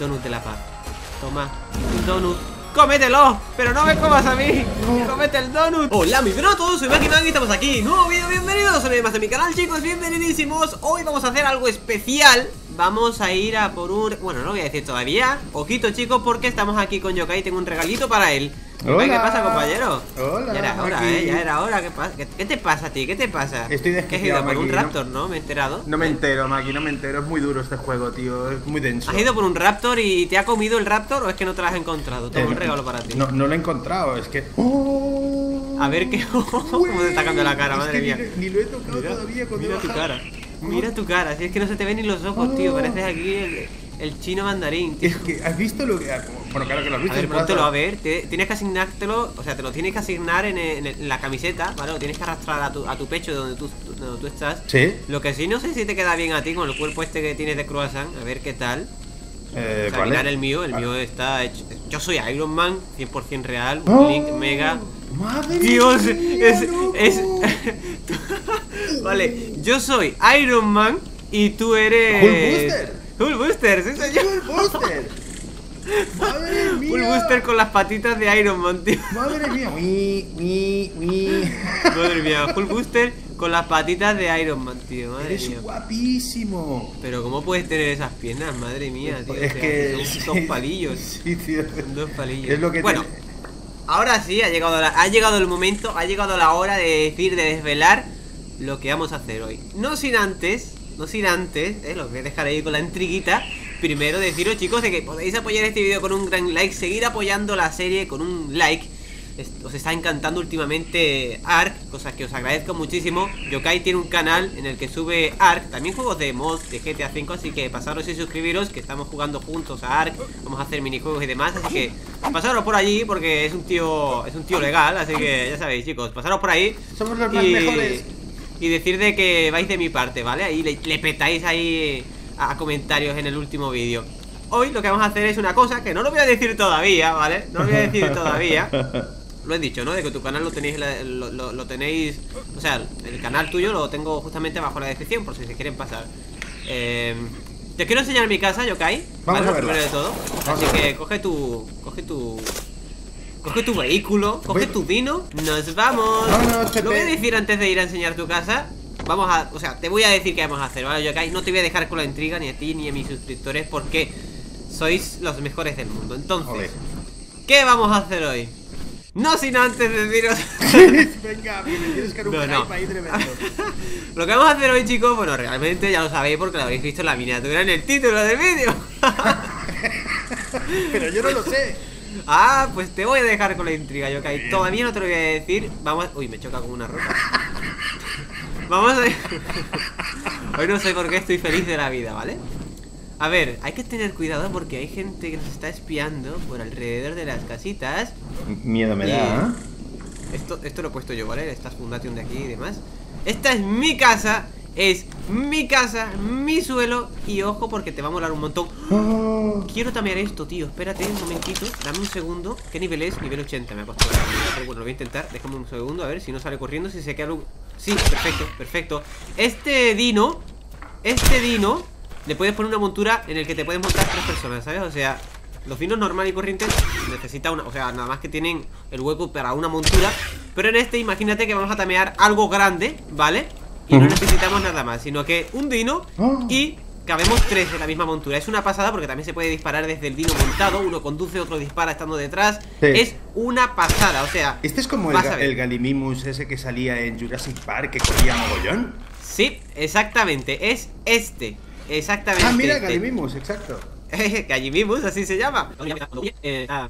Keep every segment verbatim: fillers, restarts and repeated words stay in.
donut de la paz. Toma, un donut. ¡Cómetelo! ¡Pero no me comas a mí! No. ¡Cómete el donut! Hola, muy buenas a todos, soy Makiman y estamos aquí. Nuevo vídeo, bienvenidos a una vez más a mi canal, chicos, bienvenidísimos. Hoy vamos a hacer algo especial. Vamos a ir a por un... Bueno, no lo voy a decir todavía. Ojito, chicos, porque estamos aquí con Yokai y tengo un regalito para él. Yokai, ¿qué pasa, compañero? Hola. Ya era hora, eh, ya era hora. ¿Qué, pasa? ¿Qué, ¿Qué te pasa a ti? ¿Qué te pasa? Estoy desquiciado, ¿Qué has ido por un Maki, Raptor, no, no? Me he enterado. No me entero, Maki, no me entero. Es muy duro este juego, tío. Es muy denso. ¿Has ido por un Raptor y te ha comido el Raptor o es que no te lo has encontrado? Tengo Eh, un regalo para ti. No, no lo he encontrado, es que... ¡Oh! A ver qué... ¿Cómo te está cambiando la cara, Es madre que mía? Ni, ni lo he tocado Mira, todavía cuando mira he tu bajado. cara. Mira tu cara, si es que no se te ven ni los ojos, tío. Pareces aquí el, el chino mandarín, tío. Es que, ¿has visto lo que...? Bueno, claro que lo has visto. A ver, en brazo. póntelo a ver. Te- tienes que asignártelo, o sea, te lo tienes que asignar en, en- en la camiseta, ¿vale? Lo tienes que arrastrar a tu, a tu pecho donde tú, donde tú estás. Sí. Lo que sí, no sé si te queda bien a ti con el cuerpo este que tienes de croissant. A ver qué tal. Eh, O sea, ¿cuál mirar es? el mío, el Ah. mío está hecho. Yo soy Iron Man, cien por cien real. Un ¡Oh! Link Mega. ¡Madre Dios, mía, es, loco! es... Vale, yo soy Iron Man y tú eres... Hulk Buster. Hulk Buster, sí señor. ¡Hulk Buster! ¡Madre mía! Hulk Buster con las patitas de Iron Man, tío. ¡Madre mía! ¡Uy, uy, uy! Madre mía, Hulk Buster con las patitas de Iron Man, tío. Madre ¡Eres mía. guapísimo! Pero ¿cómo puedes tener esas piernas? Madre mía, tío. Es O sea, que... son dos palillos. Sí, tío. Son dos palillos. Es lo que bueno, tiene- ahora sí, ha llegado, la, ha llegado el momento, ha llegado la hora de decir, de desvelar lo que vamos a hacer hoy. No sin antes, no sin antes, eh, lo voy a dejar ahí con la intriguita. Primero deciros, chicos, de que podéis apoyar este vídeo con un gran like, seguir apoyando la serie con un like. Es- Os está encantando últimamente Ark, cosas que os agradezco muchísimo. Yokai tiene un canal en el que sube Ark, también juegos de mods de G T A cinco, así que pasaros y suscribiros, que estamos jugando juntos a Ark, vamos a hacer minijuegos y demás, así que pasaros por allí porque es un tío es un tío legal, así que ya sabéis, chicos, pasaros por ahí. Somos los más y, mejores. y decir de que vais de mi parte, ¿vale? Ahí le, le petáis ahí a, a comentarios en el último vídeo. Hoy lo que vamos a hacer es una cosa que no lo voy a decir todavía, ¿vale? No lo voy a decir todavía. Lo he dicho, ¿no? De que tu canal lo tenéis, lo, lo, lo tenéis, o sea, el canal tuyo lo tengo justamente abajo en la descripción, por si se quieren pasar. Eh, te quiero enseñar mi casa, Yokai. Vamos ¿vale? a verla. Primero de todo. Vamos Así a que verla. coge tu, coge tu, coge tu vehículo, coge Voy- tu dino, nos vamos. Vámonos, Pepe. Lo voy a decir antes de ir a enseñar tu casa. Vamos a, o sea, te voy a decir qué vamos a hacer, ¿vale, Yokai? No te voy a dejar con la intriga ni a ti ni a mis suscriptores porque sois los mejores del mundo. Entonces, Joder. ¿qué vamos a hacer hoy? No sin antes deciros... Venga, me tienes que dar un No, no. hype ahí tremendo. Lo que vamos a hacer hoy, chicos, bueno, realmente ya lo sabéis porque lo habéis visto en la miniatura en el título del vídeo. Pero yo no lo sé. Ah, pues te voy a dejar con la intriga, Yokai. Todavía no te lo voy a decir. Vamos... Uy, me choca con una roca. Vamos a... Hoy no sé por qué estoy feliz de la vida, ¿vale? A ver, hay que tener cuidado porque hay gente que nos está espiando por alrededor de las casitas. Miedo me Y- da. Esto, esto lo he puesto yo, ¿vale? Esta fundación de aquí y demás. Esta es mi casa. Es mi casa, mi suelo. Y ojo porque te va a molar un montón. Oh. Quiero tamear esto, tío. Espérate un momentito. Dame un segundo. ¿Qué nivel es? Nivel ochenta. Me ha costado. Pero bueno, lo voy a intentar. Déjame un segundo. A ver si no sale corriendo. Si se queda algo... Sí, perfecto, perfecto. Este dino Este dino le puedes poner una montura en el que te puedes montar tres personas, ¿sabes? O sea, los dinos normal y corrientes necesitan una... O sea, nada más que tienen el hueco para una montura. Pero en este, imagínate que vamos a tamear algo grande, ¿vale? Y no necesitamos nada más, sino que un dino y cabemos tres en la misma montura. Es una pasada porque también se puede disparar desde el dino montado. Uno conduce, otro dispara estando detrás. Sí. Es una pasada, o sea... Este es como el, vas a ga- ver. el Gallimimus ese que salía en Jurassic Park, que corría mogollón. Sí, exactamente, es este. Exactamente. Ah, mira, este. Gallimimus, exacto. Gallimimus, así se llama. Eh, ah,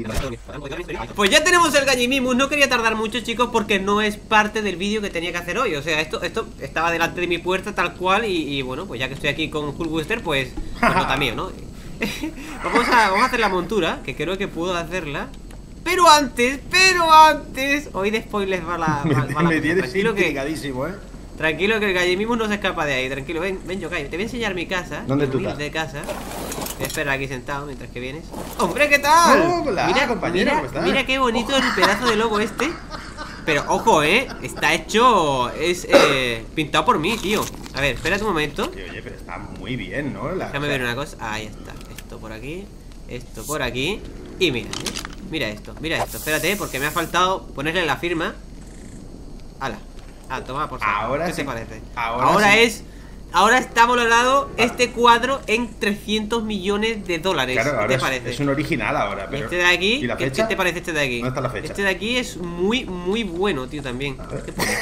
Pues ya tenemos el Gallimimus. No quería tardar mucho, chicos, porque no es parte del vídeo que tenía que hacer hoy. O sea, esto, esto estaba delante de mi puerta tal cual. Y, y bueno, pues ya que estoy aquí con Hulk Buster, pues, pues lo también, ¿no? vamos, a, vamos a hacer la montura, que creo que puedo hacerla. Pero antes, pero antes, hoy de spoilers va la, va, Me, va la me cosa. tienes Tranquilo que, intrigadísimo, ¿eh? tranquilo que el Gallimimus no se escapa de ahí. Tranquilo, ven, ven Yokai, te voy a enseñar mi casa. ¿Dónde mi tú humilde estás? casa. Voy a esperar aquí sentado mientras que vienes. ¡Hombre, qué tal! Hola, mira, compañero, mira, ¿cómo estás? mira qué bonito el pedazo de lobo este. Pero ojo, eh, está hecho, es eh, pintado por mí, tío. A ver, espérate un momento. Oye, oye, pero está muy bien, ¿no? La, Déjame o sea, ver una cosa. Ahí está. Esto por aquí, esto por aquí. Y mira, ¿eh? Mira esto, mira esto. Espérate, porque me ha faltado ponerle la firma. Hala. Ah, toma por saco. Ahora ¿Qué sí. te parece? Ahora, Ahora sí. es... Ahora está valorado este cuadro en trescientos millones de dólares. Claro, ¿Qué ahora te es, parece? es un original ahora, Y pero... este de aquí, ¿Y la ¿qué, fecha? qué te parece este de aquí? ¿Dónde está la fecha? Este de aquí es muy, muy bueno, tío, también. ¿Qué pone?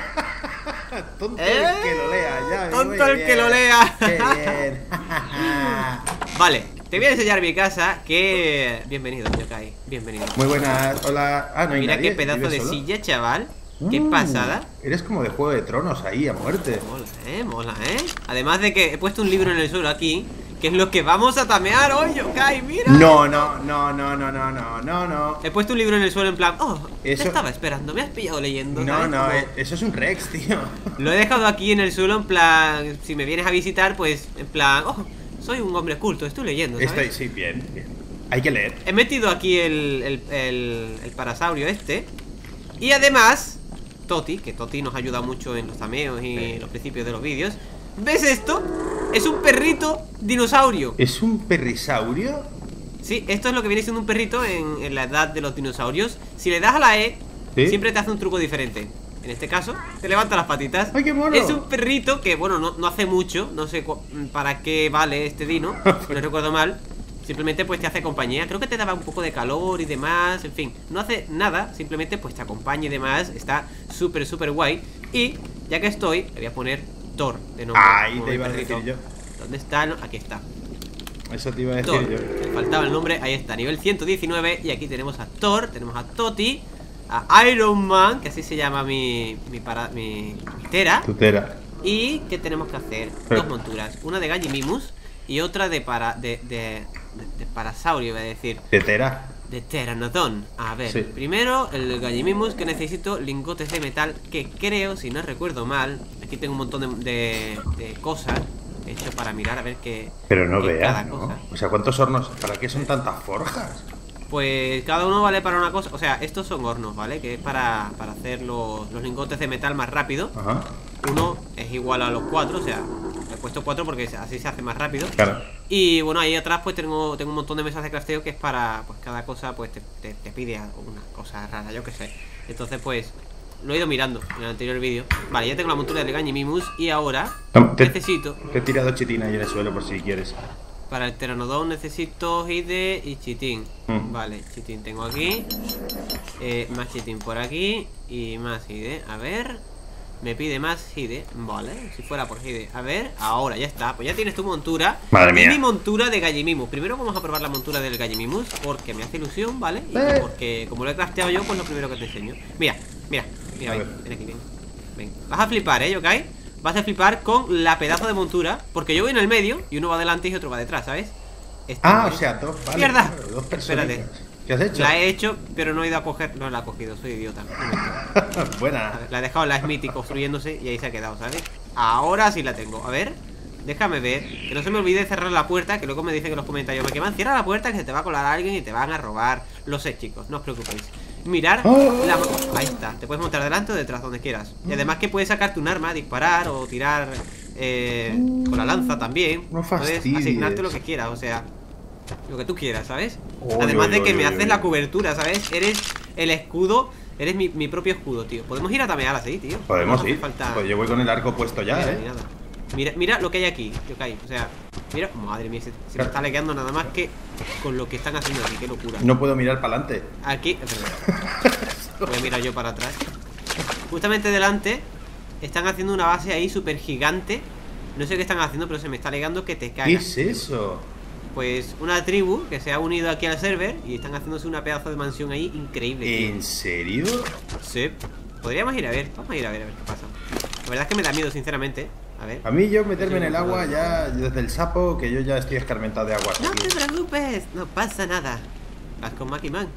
Tonto ¿Eh? el que lo lea, ya. Tonto muy el bien. que lo lea. Qué bien. Vale, te voy a enseñar mi casa. Que... Bienvenido, Yokai. Bienvenido. Muy buenas, hola. Ah, no hay Mira nadie. qué pedazo ¿Vives de solo? silla, chaval. Qué Mm, pasada. Eres como de Juego de Tronos ahí, a muerte. Mola, eh, mola, eh. Además de que he puesto un libro en el suelo aquí, que es lo que vamos a tamear hoy, Yokai, mira. No, no, no, no, no, no, no, no, no. He puesto un libro en el suelo en plan, oh, Eso- te estaba esperando, me has pillado leyendo. No, ¿sabes? no, Como- eh, eso es un Rex, tío. Lo he dejado aquí en el suelo en plan, si me vienes a visitar, pues en plan, oh, soy un hombre culto, estoy leyendo, ¿sabes? Estoy, sí, bien, bien. Hay que leer. He metido aquí el, el, el, el parasaurio este. Y además, Toti, que Toti nos ayuda mucho en los tameos y en los principios de los vídeos. ¿Ves esto? Es un perrito dinosaurio. ¿Es un perrisaurio? Sí, esto es lo que viene siendo un perrito en, en la edad de los dinosaurios. Si le das a la E, ¿Sí? siempre te hace un truco diferente. En este caso, te levanta las patitas. ¡Ay, qué mono! Es un perrito que, bueno, no, no hace mucho. No sé cu- para qué vale este dino. No recuerdo mal. Simplemente pues te hace compañía. Creo que te daba un poco de calor y demás. En fin, no hace nada. Simplemente pues te acompaña y demás. Está súper, súper guay. Y ya que estoy, le voy a poner Thor de nombre. Ahí como te mi iba a perrito. decir yo. ¿Dónde está? No, aquí está. Eso te iba a decir Thor. yo. Me faltaba el nombre. Ahí está, nivel ciento diecinueve. Y aquí tenemos a Thor. Tenemos a Toti. A Iron Man, que así se llama mi, mi, para, mi, mi tera. Tutera. Y ¿qué tenemos que hacer? Pero- Dos monturas. Una de Gallimimus y otra de para de, de, de, de Parasaurio, iba a decir. Tetera. De Pteranodon. A ver, Sí. primero el Gallimimus, que necesito lingotes de metal, que creo, si no recuerdo mal, aquí tengo un montón de, de, de cosas hecho para mirar a ver qué. Pero no qué veas, cada ¿no? cosa. O sea, ¿cuántos hornos? ¿Para qué son tantas forjas? Pues cada uno vale para una cosa. O sea, estos son hornos, ¿vale? Que es para, para hacer los, los lingotes de metal más rápido. Ajá. Uno es igual a los cuatro, o sea, he puesto cuatro porque así se hace más rápido. Claro. Y bueno, ahí atrás pues tengo, tengo un montón de mesas de crafteo que es para, pues cada cosa pues te, te, te pide una cosa rara, yo qué sé. Entonces pues lo he ido mirando en el anterior vídeo. Vale, ya tengo la montura del Gallimimus y ahora Toma, te- necesito, Te he tirado chitina ahí en el suelo por si quieres. para el Pteranodon necesito Hide y Chitin. Mm. Vale, Chitin tengo aquí, eh, más Chitin por aquí y más Hide. A ver, me pide más Hide, vale, si fuera por Hide. A ver, ahora ya está, pues ya tienes tu montura. Madre Y mía. mi montura de Gallimimus. Primero vamos a probar la montura del Gallimimus porque me hace ilusión, ¿vale? Y Eh. porque como lo he crafteado yo, pues lo primero que te enseño. Mira, mira, mira, A ven, ver. ven aquí, ven. Ven. Vas a flipar, ¿eh, Yokai? Vas a flipar con la pedazo de montura. Porque yo voy en el medio y uno va delante y otro va detrás, ¿sabes? Está Ah, muy- o sea, dos, vale, ¡Mierda! claro, dos Espérate. personas. ¿Qué has hecho? La he hecho, pero no he ido a coger. No la he cogido, soy idiota. Un momento. A Buena. ver, la he dejado en la Smithy construyéndose y ahí se ha quedado, ¿sabes? Ahora sí la tengo. A ver, déjame ver. Que no se me olvide cerrar la puerta. Que luego me dicen en los comentarios: me queman, cierra la puerta que se te va a colar alguien y te van a robar. Lo sé, chicos, no os preocupéis. Mirar Oh. la... Ahí está, te puedes montar delante o detrás, donde quieras. Y además que puedes sacarte un arma, disparar o tirar eh, con la lanza también. No Puedes fastidies. asignarte lo que quieras, o sea, lo que tú quieras, ¿sabes? Oy, Además oy, de que oy, me oy, haces oy. la cobertura, ¿sabes? Eres el escudo, eres mi, mi propio escudo, tío. Podemos ir a tamear así, tío. Podemos No hace ir. falta- Pues yo voy con el arco puesto ya, Mira, ni ¿eh? nada. Mira, mira lo que hay aquí, Yokai. O sea, mira, madre mía, se, se me está lequeando nada más que con lo que están haciendo aquí, qué locura. No puedo mirar para adelante. Aquí, es verdad. Voy a mirar yo para atrás. Justamente delante están haciendo una base ahí súper gigante. No sé qué están haciendo, pero se me está alegando que te ¿Qué cagas. es eso? Pues una tribu que se ha unido aquí al server y están haciéndose una pedazo de mansión ahí increíble, tío. ¿En serio? Sí. Podríamos ir a ver, vamos a ir a ver a ver qué pasa. La verdad es que me da miedo, sinceramente. A ver. A mí yo meterme en el agua ya desde el sapo, que yo ya estoy escarmentado de agua. No te preocupes, no pasa nada. Vas con Maki Man.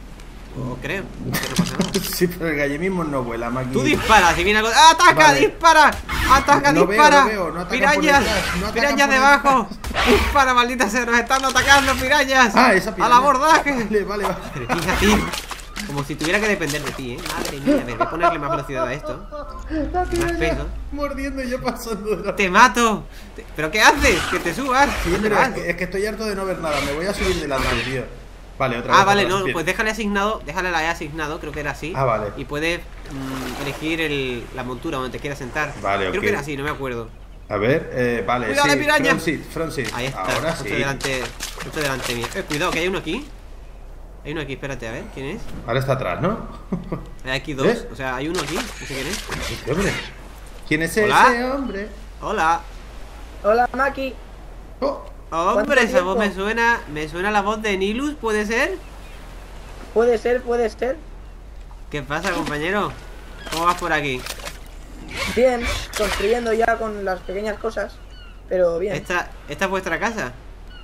O creo, que no pasa nada. Sí, pero el gallimismo no vuela, Maki. Tú disparas, si viene algo. ¡Ataca! Vale. ¡Dispara! ¡Ataca! No veo, ¡Dispara! no veo, no atacan por ¡Pirañas! detrás, no atacan ¡Pirañas por debajo! ¡Dispara, maldita sea! ¡Nos están atacando, pirañas! Ah, esa ¡Al piraña. abordaje! Vale, vale, vale. Pero fíjate, Como si tuviera que depender de ti, ¿eh? Madre mía, a ver, voy a ponerle más velocidad a esto. La tía Más ya peso. mordiendo y yo pasando de la... ¡Te mato! Te- ¿Pero qué haces? ¡Que te subas! Sí, ¿Dónde pero vas? es que, es que estoy harto de no ver nada. Me voy a subir delante, tío. Vale, otra vez. Ah, vale, otra vez. no, Bien. pues déjale asignado, déjale la E asignado, creo que era así. Ah, vale. Y puedes mm, elegir el, la montura donde te quieras sentar. Vale, Creo ok. que era así, no me acuerdo. A ver, eh, vale, ¡Cuidado, la sí. piraña! Front seat, front seat. Ahí está, Ahora justo sí. delante, justo delante mío. Eh, cuidado, que hay uno aquí. Hay uno aquí, espérate, a ver, ¿quién es? Ahora está atrás, ¿no? Hay aquí dos, ¿Eh? o sea, hay uno aquí, no sé quién es. Este hombre. ¿Quién es ¿Hola? ese hombre? Hola. Hola, Maki. Oh, Hombre, esa tiempo? voz me suena, me suena la voz de Nilus, ¿puede ser? Puede ser, puede ser. ¿Qué pasa, compañero? ¿Cómo vas por aquí? Bien, construyendo ya con las pequeñas cosas. Pero bien. ¿Esta, esta es vuestra casa?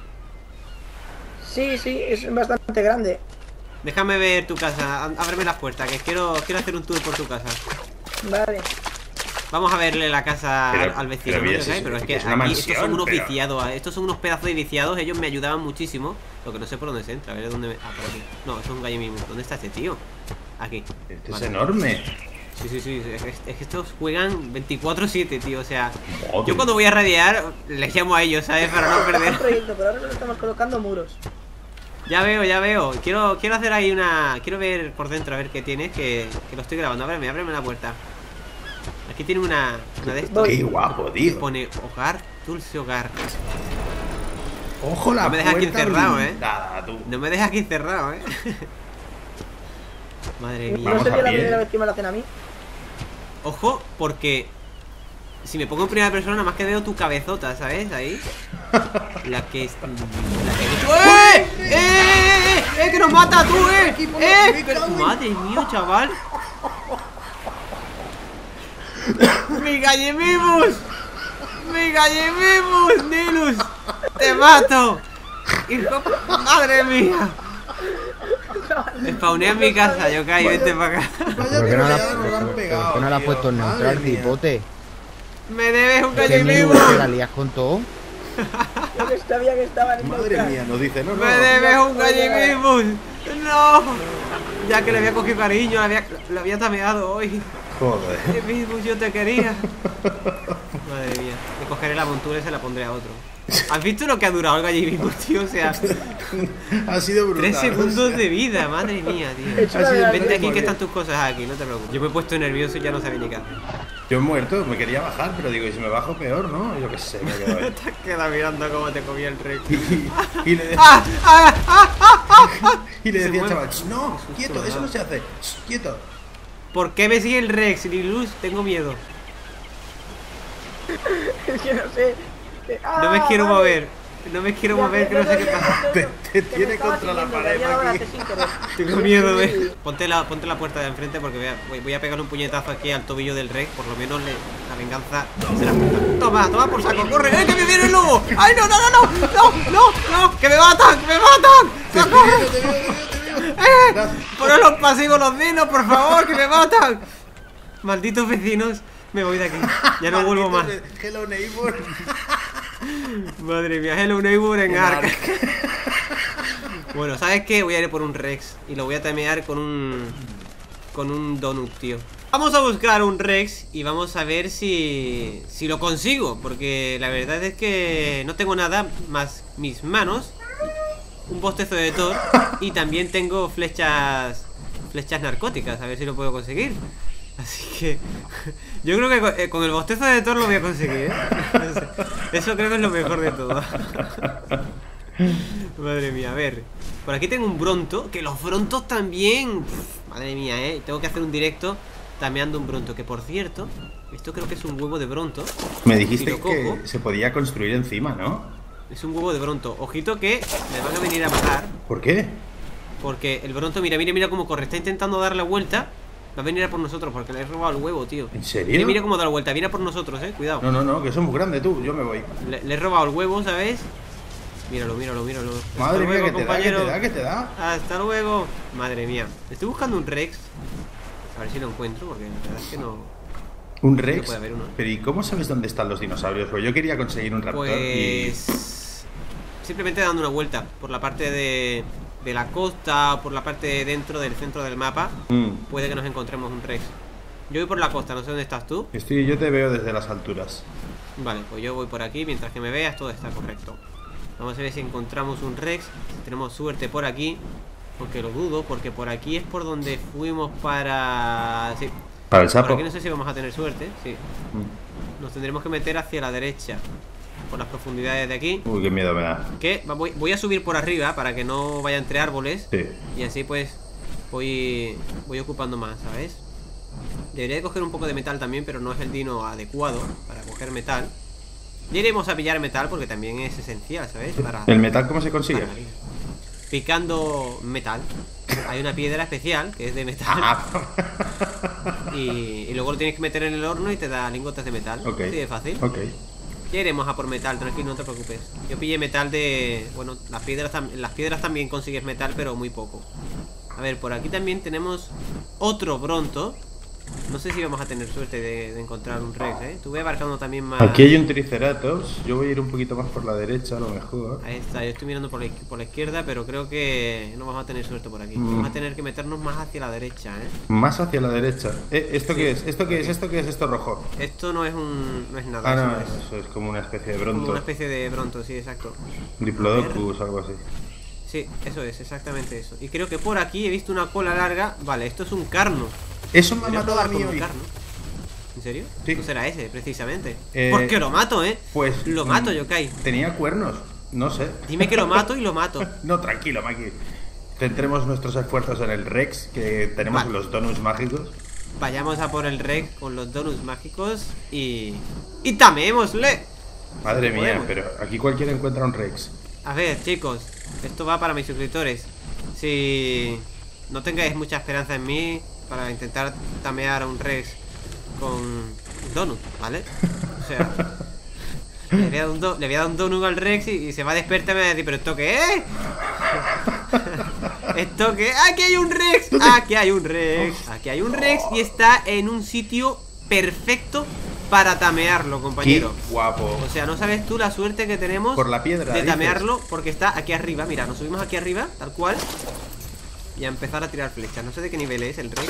Sí, sí, es bastante grande. Déjame ver tu casa, á- ábreme las puertas, que quiero, quiero hacer un tour por tu casa. Vale. Vamos a verle la casa Pero- al, al vecino, pero ¿no? mira, ¿Qué si hay? es- Pero es que que es una aquí estos mansión, son unos pero- viciados, ¿eh? Estos son unos pedazos de viciados, ellos me ayudaban muchísimo. Lo que no sé por dónde se entra, a ver dónde me... Ah, por aquí. No, es un gallo mismo. ¿Dónde está este tío? Aquí. este Vale. es enorme. Sí, sí, sí, es que, es que estos juegan veinticuatro siete, tío, o sea... Madre. Yo cuando voy a radiar, les llamo a ellos, ¿sabes? Para no Un perder... proyecto, pero ahora solo estamos colocando muros. Ya veo, ya veo. Quiero, quiero hacer ahí una... Quiero ver por dentro a ver qué tienes, que, que lo estoy grabando. Ábreme, ábreme la puerta. Aquí tiene una, una de estas. Qué guapo, Que tío. pone hogar, dulce hogar. Ojo la No me deja aquí puerta encerrado, ¿eh? blindada, tú. No me deja aquí encerrado, ¿eh? Madre mía. No Vamos sería a la pie. primera vez que me lo hacen a mí. Ojo, porque si me pongo en primera persona, nada más que veo tu cabezota, ¿sabes? Ahí. La que es. La que... ¡Eh! ¡Eh! ¡Eh! ¡Eh! ¡Que nos mata tú, eh! ¡Eh! Pero- Madre mía, chaval. ¡Mi gallememus! ¡Mi gallememus, Nilus! ¡Te mato! ¡Hijo! ¡Madre mía! Spawné en mi casa, yo caí, vente para acá. Vaya ¿Por qué no la, troleada nos han por- pegado, por qué no la has tío. puesto en Madre neutral, mía. tipote? ¡Me debes un ¿Qué gallememus! mismo te la lías con todo? Yo que sabía que estaban en Madre neutral. mía, nos dice, no, no. ¡Me debes un gallememus! ¡No! Ya que le había cogido cariño, le había, le había tameado hoy. Joder. Gallememus, yo te quería. Madre mía, le cogeré la montura y se la pondré a otro. ¿Has visto lo que ha durado el gallememus, tío? O sea, Ha sido brutal. tres segundos de vida, madre mía, tío. Hecho una Ha sido de las Vente veces. aquí que están tus cosas aquí, no te preocupes. Yo me he puesto nervioso y ya no sabía ni qué hacer. Yo he muerto, me quería bajar, pero digo, y si me bajo peor, ¿no? Yo qué sé, me quedo ahí. Te has quedado mirando cómo te comía el rey. Y, y le, de- ¡Ah! ¡Ah! ¡Ah! ¡Ah! ¡Ah! y le Se decía al mueve. chaval, "Ch, no, quieto, eso no se hace, ch, quieto". ¿Por qué me sigue el Rex, Lilus? Tengo miedo. Es que no sé. Eh, No me ah, quiero vale. mover. No me quiero Ya, mover, que no sé qué pasa. Te- te Que me tiene estaba contra la siguiendo, que pared, había dado la Maki. C sin querer. Tengo miedo, eh. Ponte la, ponte la puerta de enfrente porque voy a, voy, voy a pegar un puñetazo aquí al tobillo del Rex. Por lo menos le- la venganza será justa. Toma, toma por saco, corre, eh, que me viene el lobo. ¡Ay, no, no, no, no! ¡No, no, no! ¡Que me matan, que me matan! Te ¡Socorro! veo, te veo, te veo, te veo. ¡Eh! Gracias. ¡Ponen los pasivos los dinos, por favor, que me matan! Malditos vecinos, me voy de aquí. Ya no vuelvo más. Maldito de- Hello neighbor. Madre mía, Hello Neighbor en En Ark. Ark. Bueno, ¿sabes qué? Voy a ir por un Rex y lo voy a tamear con un... Con un Donut, tío. Vamos a buscar un Rex y vamos a ver si... Si lo consigo, porque la verdad es que no tengo nada más mis manos, un bostezo de Thor y también tengo flechas... Flechas narcóticas, a ver si lo puedo conseguir. Así que... Yo creo que con, eh, con el bostezo de Thor lo voy a conseguir, ¿eh? Eso creo que es lo mejor de todo. Madre mía, a ver. Por aquí tengo un bronto. Que los brontos también. Pff, madre mía, eh. Tengo que hacer un directo tameando un bronto. Que por cierto, esto creo que es un huevo de bronto. Me Si dijiste lo cojo, que se podía construir encima, ¿no? es un huevo de bronto. Ojito que me van a venir a matar. ¿Por qué? Porque el bronto, mira, mira, mira cómo corre. Está intentando dar la vuelta. Va a venir a por nosotros porque le he robado el huevo, tío. ¿En serio? Mira, mira cómo da la vuelta. Viene a por nosotros, eh. Cuidado. No, no, no, que somos grandes tú, yo me voy. Le, le he robado el huevo, ¿sabes? Míralo, míralo, míralo. Hasta Madre mía, luego, que te da, que compañero. te da, que te da. Hasta luego. Madre mía. Estoy buscando un Rex. A ver si lo encuentro, porque la verdad es que no. Un No Rex. puede haber uno. Pero ¿y cómo sabes dónde están los dinosaurios? Pues yo quería conseguir un raptor y... Pues. Simplemente dando una vuelta por la parte de, de la costa o por la parte de dentro del centro del mapa, Mm. puede que nos encontremos un Rex. Yo voy por la costa, no sé dónde estás tú. Estoy, yo te veo desde las alturas. Vale, pues yo voy por aquí, mientras que me veas todo está correcto. Vamos a ver si encontramos un Rex, si tenemos suerte por aquí. Porque lo dudo, porque por aquí es por donde fuimos para... Sí, Para el por sapo. aquí no sé si vamos a tener suerte, sí. Mm. Nos tendremos que meter hacia la derecha, por las profundidades de aquí. Uy, qué miedo me da. Que va- voy, voy a subir por arriba para que no vaya entre árboles. Sí. Y así pues voy, voy ocupando más, ¿sabes? Debería de coger un poco de metal también, pero no es el dino adecuado para coger metal. Ya iremos a pillar metal porque también es esencial, ¿sabes? Para, ¿El metal cómo se consigue? para la vida. Picando metal. Hay una piedra especial que es de metal. Ah. y, y luego lo tienes que meter en el horno y te da lingotes de metal. Ok. Así de fácil. Ok. Ya iremos a por metal, tranquilo, no te preocupes. Yo pillé metal de... Bueno, las piedras, tam- las piedras también consigues metal, pero muy poco. A ver, por aquí también tenemos otro Bronto. No sé si vamos a tener suerte de, de encontrar un Rex, ¿eh? Estuve abarcando también más... Aquí hay un Triceratops. Yo voy a ir un poquito más por la derecha, a lo mejor. Ahí está, yo estoy mirando por la, iz- por la izquierda, pero creo que no vamos a tener suerte por aquí. Mm. Vamos a tener que meternos más hacia la derecha, ¿eh? Más hacia la derecha. Eh, ¿Esto Sí. qué es? ¿Esto qué es? ¿Esto qué es? ¿Esto rojo? Esto no es un... no es nada, Ah, eso no, no es. eso es como una especie de Como bronto. una especie de Bronto, sí, exacto. Diplodocus, algo así. Sí, eso es, exactamente eso. Y creo que por aquí he visto una cola larga. Vale, esto es un carno. Eso me ha Voy a matado a probar mí con un hoy. carno. ¿En serio? Sí. No será ese, precisamente. Eh, ¿Por qué lo mato, eh? Pues. Lo mato, mm, Yokai. Tenía cuernos. No sé. Dime que lo mato y lo mato. No, tranquilo, Maki. Centremos nuestros esfuerzos en el Rex, que tenemos Vale. los donuts mágicos. Vayamos a por el Rex con los donuts mágicos y... ¡Y tamémosle! Madre No mía, podemos. pero aquí cualquiera encuentra un Rex. A ver, chicos, esto va para mis suscriptores. Si no tengáis mucha esperanza en mí para intentar tamear a un Rex con donut, ¿vale? O sea, le voy a dar un, do- le voy a dar un donut al Rex y, y se va a despertar y me va a decir, ¿pero esto qué es? ¿Esto qué? ¡Aquí hay un Rex! ¡Aquí hay un Rex! Aquí hay un Rex y está en un sitio perfecto para tamearlo, Qué compañero. guapo. O sea, no sabes tú la suerte que tenemos Por la piedra, de dices. tamearlo, porque está aquí arriba. Mira, nos subimos aquí arriba, tal cual, y a empezar a tirar flechas. No sé de qué nivel es el Rex.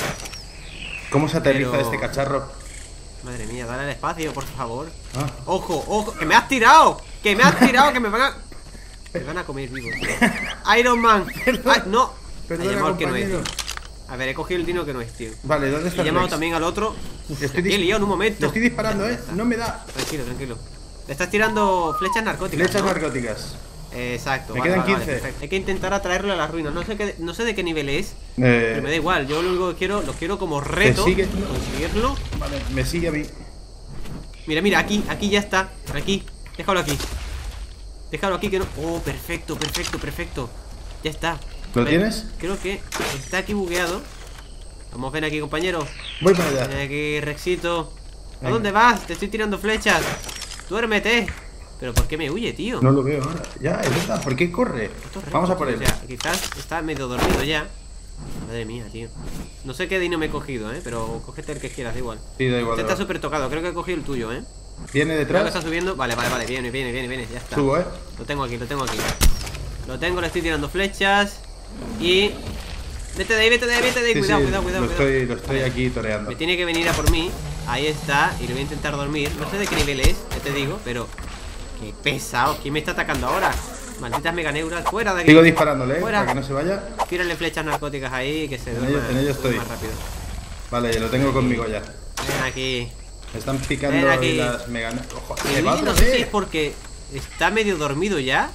¿Cómo se aterriza Pero- este cacharro? Madre mía, dale al espacio, por favor. Ah. Ojo, ojo, que me has tirado. Que me has tirado, que me van a... Me van a comer vivos. Iron Man. Ay, no. Perdona, He llamado al que no es, compañero. tío. A ver, he cogido el dino que no es, tío. Vale, ¿dónde He está el llamado Rex? también al otro. Le estoy, He dis- liado en un momento. le estoy disparando, Ya ¿eh? está, ya está. No me da. Tranquilo, tranquilo. Le estás tirando flechas narcóticas, Flechas ¿no? narcóticas. Eh, Exacto. Me vale, quedan vale, vale, quince. perfecto. Hay que intentar atraerlo a las ruinas. No sé qué, no sé de qué nivel es. Eh, Pero me da igual. Yo lo único que quiero, lo quiero como reto. sigue? Conseguirlo. Vale, me sigue a mí. Mira, mira, aquí, aquí ya está. Aquí. Déjalo aquí. Déjalo aquí que no. Oh, perfecto, perfecto, perfecto. Ya está. ¿Lo Ven, tienes? Creo que está aquí bugueado. Vamos, ven aquí, compañero. Voy para Ven allá. aquí, Rexito. ¿A Venga. dónde vas? Te estoy tirando flechas. Duérmete. Pero ¿por qué me huye, tío? No lo veo ahora. Ya, es verdad. ¿Por qué corre? Esto es Vamos a recto, por él. tío. O sea, quizás está medio dormido ya. Madre mía, tío. No sé qué dino me he cogido, ¿eh? Pero cógete el que quieras, da igual. Sí, da igual. Este da está igual. súper tocado. Creo que he cogido el tuyo, ¿eh? Viene Creo que detrás. está subiendo. Vale, vale, vale. Viene, viene, viene, viene. Ya está. Subo, ¿eh? Lo tengo aquí, lo tengo aquí. Lo tengo, le estoy tirando flechas. Y... Vete de ahí, vete de ahí, vete de ahí. Sí, Cuidado, sí, cuidado, cuidado, Lo cuidado. estoy, lo estoy aquí toreando. Me tiene que venir a por mí. Ahí está. Y le voy a intentar dormir. No sé de qué nivel es, ya te digo, pero... Qué pesado. ¿Quién me está atacando ahora? Malditas meganeuras. Fuera de aquí. Sigo disparándole, ¿eh? Fuera. Para que no se vaya. Tírale flechas narcóticas ahí y que se En duerma ello- en ello estoy. más rápido. Vale, lo tengo conmigo ya. Ven aquí. Me están picando Ven aquí. las megan... Ojo, Y se va oye, otra no sé si vez. es porque está medio dormido ya.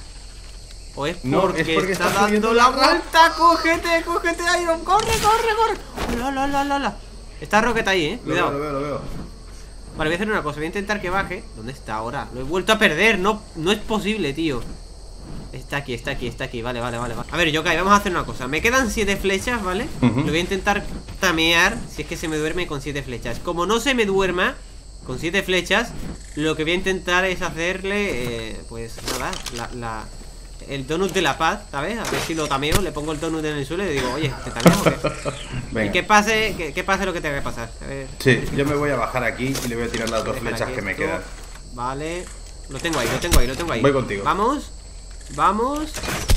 O es No, porque, es porque está, está subiendo dando la la ra- vuelta. Cógete, cógete, Iron. Corre, corre, corre. La, la, la, la, la. Está Rocket ahí, eh. Lo Cuidado. veo, lo veo, lo veo. Vale, voy a hacer una cosa. Voy a intentar que baje. ¿Dónde está ahora? Lo he vuelto a perder. No, no es posible, tío. Está aquí, está aquí, está aquí. Vale, vale, vale, vale. A ver, Yokai, vamos a hacer una cosa. Me quedan siete flechas, ¿vale? Ujú. Lo voy a intentar tamear. Si es que se me duerme con siete flechas. Como no se me duerma con siete flechas, lo que voy a intentar es hacerle, eh, pues nada, la, la, el donut de la paz, ¿sabes? A ver si lo tameo. Le pongo el donut en el suelo y le digo, oye, ¿te tameo o qué? Y Venga. que pase, que, que pase lo que tenga que pasar. A ver. Sí, yo me voy a bajar aquí y le voy a tirar las dos Dejar flechas aquí que me esto. quedan. Vale. Lo tengo ahí, lo tengo ahí, lo tengo ahí. Voy contigo. Vamos. Vamos.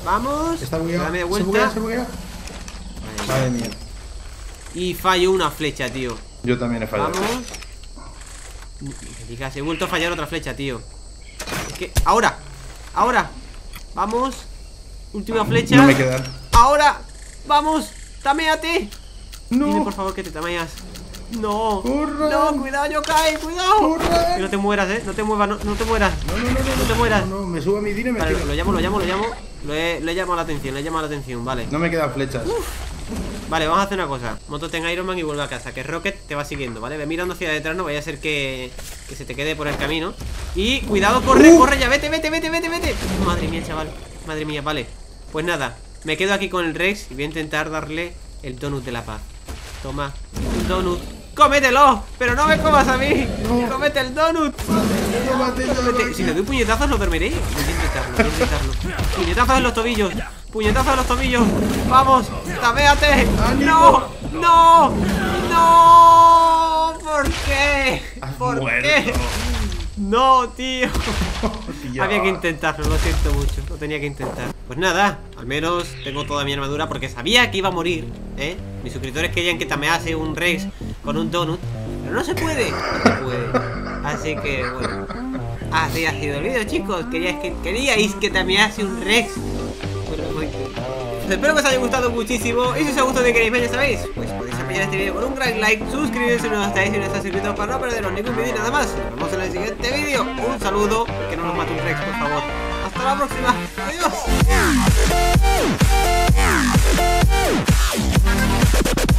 Vamos. Está bugueado. Dame de Se vuelta. buguea, se buguea. Madre mía. Y fallo una flecha, tío. Yo también he fallado. Vamos. Digas, he vuelto a fallar otra flecha, tío. ¿Qué? Ahora. Ahora. Vamos. Última flecha. No me quedan. Ahora. Vamos. Taméate. No. Dime por favor que te tameas. No. Corran. No, cuidado, Yokai, cuidado. Corran. Que no te mueras, eh. No te muevas, no, no te mueras. No, no, no, no, No te mueras. No, no, me subo a mi tiro y me Vale, tiro. lo llamo, lo llamo, lo llamo. Lo he, le he llamado la atención, le he llamado la atención, vale. No me quedan flechas. Vale, vamos a hacer una cosa. Moto tenga Iron Man y vuelve a casa. Que Rocket te va siguiendo, ¿vale? Ve mirando hacia detrás, no vaya a ser que, que se te quede por el camino. Y cuidado, corre, Uh. corre ya, vete, vete, vete, vete, vete. Madre mía, chaval. Madre mía, vale. Pues nada, me quedo aquí con el Rex y voy a intentar darle el donut de la paz. Toma, un donut. ¡Cómetelo! ¡Pero no me comas a mí! No. ¡Cómete el donut! Tómate, Cómete- Si le doy puñetazos lo dormiré. Voy a intentarlo, voy a intentarlo. Puñetazos en los tobillos. Puñetazos en los tobillos. ¡Vamos! ¡Taméate! ¡No! ¡No! ¡No! ¿Por qué? Has ¿Por muerto. qué? No, tío. Tío. Había que intentarlo, lo siento mucho. Lo tenía que intentar. Pues nada, al menos tengo toda mi armadura porque sabía que iba a morir, ¿eh? Mis suscriptores querían que tamease un Rex con un donut, pero no se puede, no se puede. Así que, bueno. Así ha sido el vídeo, chicos. Queríais que, queríais que tamease un Rex. Bueno, muy bien. Pues espero que os haya gustado muchísimo. Y si os ha gustado y queréis ver, ya sabéis, pues podéis apoyar este vídeo con un gran like, suscribiros si no estáis y no estáis suscritos para no perderos ningún vídeo y nada más. Nos vemos en el siguiente vídeo. Un saludo, que no nos mate un Rex, por favor. Hasta la próxima. Adiós.